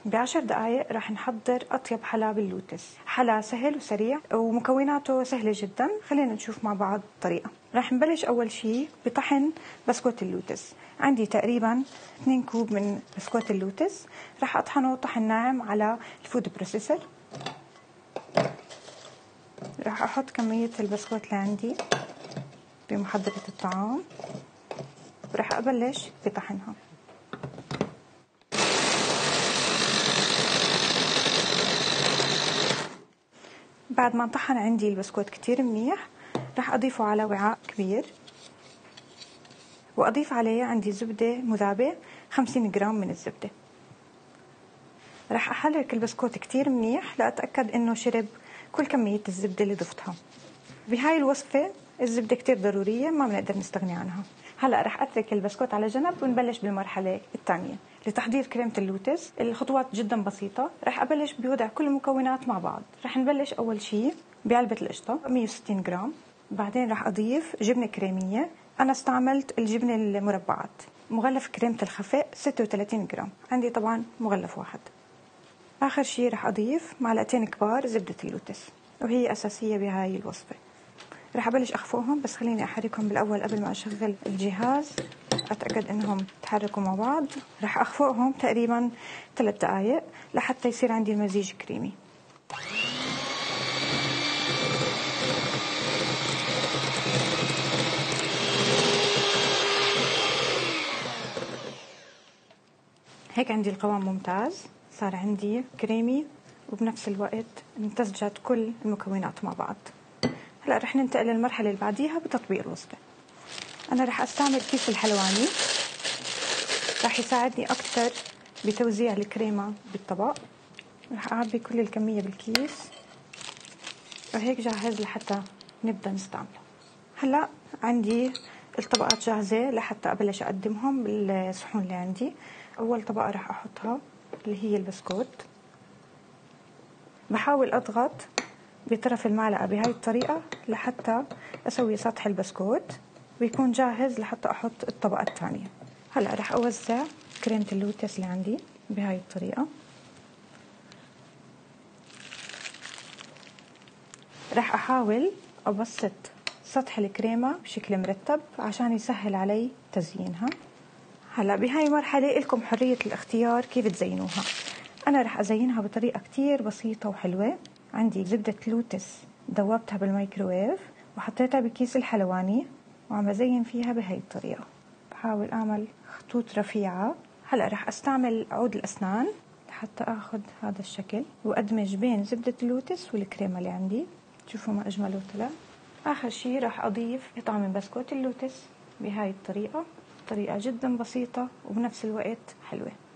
ب10 دقايق رح نحضر أطيب حلا باللوتس. حلا سهل وسريع ومكوناته سهلة جدا. خلينا نشوف مع بعض الطريقة. رح نبلش أول شي بطحن بسكوت اللوتس. عندي تقريبا 2 كوب من بسكوت اللوتس. رح أطحنه طحن ناعم على الفود بروسيسر. رح أحط كمية البسكوت اللي عندي بمحضرة الطعام ورح أبلش بطحنها. بعد ما انطحن عندي البسكوت كتير منيح رح أضيفه على وعاء كبير وأضيف عليه عندي زبدة مذابة 50 جرام من الزبدة. رح أحرك البسكوت كتير منيح لأتأكد إنه شرب كل كمية الزبدة اللي ضفتها. بهاي الوصفة الزبدة كتير ضرورية، ما بنقدر نستغني عنها. هلأ رح أترك البسكوت على جنب ونبلش بالمرحلة الثانية لتحضير كريمة اللوتس. الخطوات جدا بسيطة. رح أبلش بوضع كل المكونات مع بعض. رح نبلش أول شي بعلبة القشطة 160 جرام. بعدين رح أضيف جبنة كريمية. أنا استعملت الجبنة المربعات. مغلف كريمة الخفق 36 جرام. عندي طبعا مغلف واحد. آخر شي رح أضيف معلقتين كبار زبدة اللوتس وهي أساسية بهاي الوصفة. رح أبلش أخفقهم، بس خليني أحركهم بالأول قبل ما أشغل الجهاز أتأكد إنهم تحركوا مع بعض. رح أخفقهم تقريبا 3 دقايق لحتى يصير عندي المزيج كريمي. هيك عندي القوام ممتاز، صار عندي كريمي وبنفس الوقت امتزجت كل المكونات مع بعض. هلا رح ننتقل للمرحلة اللي بعديها بتطبيق الوصفة. أنا رح أستعمل كيس الحلواني، رح يساعدني أكثر بتوزيع الكريمة بالطبق. رح أعبي كل الكمية بالكيس وهيك جاهز لحتى نبدأ نستعمله. هلا عندي الطبقات جاهزة لحتى أبلش أقدمهم بالصحون اللي عندي. أول طبقة رح أحطها اللي هي البسكوت. بحاول أضغط بطرف المعلقة بهاي الطريقة لحتى أسوي سطح البسكوت ويكون جاهز لحتى أحط الطبقة الثانية. هلأ رح أوزع كريمة اللوتس اللي عندي بهاي الطريقة. رح أحاول أبسط سطح الكريمة بشكل مرتب عشان يسهل علي تزيينها. هلأ بهاي المرحلة لكم حرية الاختيار كيف تزينوها. أنا رح أزينها بطريقة كتير بسيطة وحلوة. عندي زبدة لوتس دوبتها بالميكروويف وحطيتها بكيس الحلواني وعم بزين فيها بهاي الطريقة. بحاول أعمل خطوط رفيعة. هلأ رح أستعمل عود الأسنان حتى أخذ هذا الشكل وأدمج بين زبدة اللوتس والكريمة اللي عندي. شوفوا ما أجمله طلع. آخر شي رح أضيف قطعة من بسكوت اللوتس بهاي الطريقة. طريقة جدا بسيطة وبنفس الوقت حلوة.